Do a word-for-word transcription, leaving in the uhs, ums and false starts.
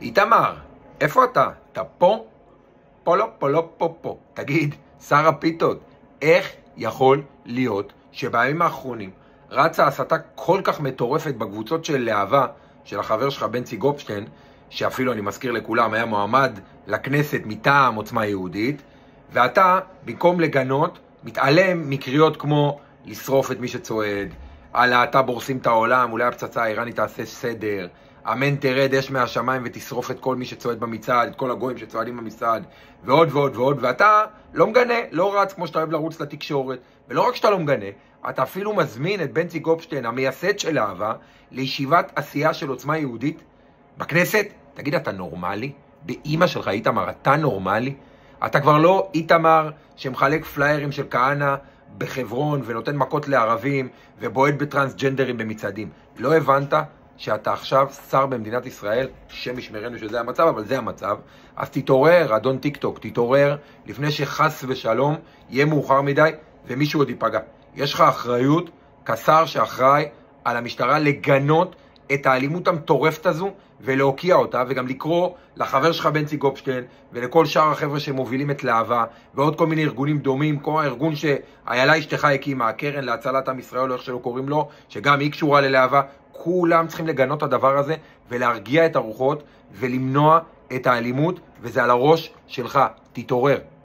איתמר, איפה אתה? אתה פה? פה לא, פה לא, פה פה. תגיד, שר הפיתות, איך יכול להיות שבימים האחרונים רצה הסתה כל כך מטורפת בקבוצות של להבה, של החבר שלך בנצי גופשטיין, שאפילו אני מזכיר לכולם, היה מועמד לכנסת מטעם עוצמה יהודית, ואתה, במקום לגנות, מתעלם מקריאות כמו לשרוף את מי שצועד, על אתה בורסים את העולם, אולי הפצצה האיראנית תעשה סדר, אמן תרד אש מהשמיים ותשרוף את כל מי שצועד במצעד, את כל הגויים שצועדים במצעד, ועוד ועוד ועוד, ואתה לא מגנה, לא רץ כמו שאתה אוהב לרוץ לתקשורת, ולא רק שאתה לא מגנה, אתה אפילו מזמין את בנצי גופשטיין, המייסד של להבה, לישיבת עשייה של עוצמה יהודית בכנסת. תגיד, אתה נורמלי? באמא שלך איתמר, אתה נורמלי? אתה כבר לא איתמר שמחלק פליירים של כהנא בחברון ונותן מכות לערבים ובועד בטרנסג'נדרים במצעדים. לא הבנת שאתה עכשיו שר במדינת ישראל? שם ישמרנו שזה המצב, אבל זה המצב. אז תתעורר, אדון טיק טוק, תתעורר לפני שחס ושלום יהיה מאוחר מדי ומישהו עוד ייפגע. יש לך אחריות כשר שאחראי על המשטרה לגנות את האלימות המטורפת הזו ולהוקיע אותה, וגם לקרוא לחבר שלך בנצי גופשטיין ולכל שאר החבר'ה שמובילים את להבה ועוד כל מיני ארגונים דומים, כמו הארגון שאיילה אשתך הקימה, הקרן להצלת עם ישראל או איך שלא קוראים לו, שגם היא קשורה ללהבה. כולם צריכים לגנות את הדבר הזה ולהרגיע את הרוחות ולמנוע את האלימות, וזה על הראש שלך. תתעורר.